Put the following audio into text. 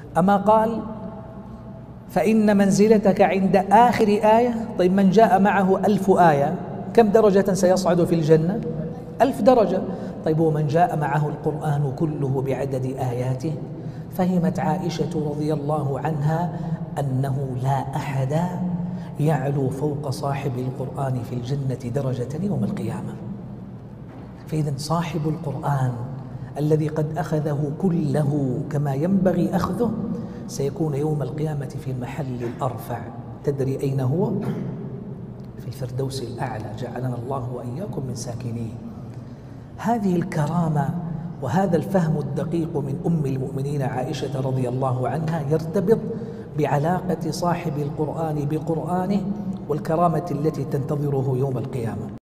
أما قال فإن منزلتك عند آخر آية؟ طيب من جاء معه 1000 آية كم درجة سيصعد في الجنة؟ 1000 درجة. طيب ومن جاء معه القرآن كله بعدد آياته؟ فهمت عائشة رضي الله عنها أنه لا أحد يعلو فوق صاحب القرآن في الجنة درجة يوم القيامة. فإذا صاحب القرآن الذي قد أخذه كله كما ينبغي أخذه سيكون يوم القيامة في المحل الأرفع. تدري أين هو؟ في الفردوس الأعلى، جعلنا الله وإياكم من ساكنيه. هذه الكرامة وهذا الفهم الدقيق من أم المؤمنين عائشة رضي الله عنها يرتبط بعلاقة صاحب القرآن بقرآنه والكرامة التي تنتظره يوم القيامة.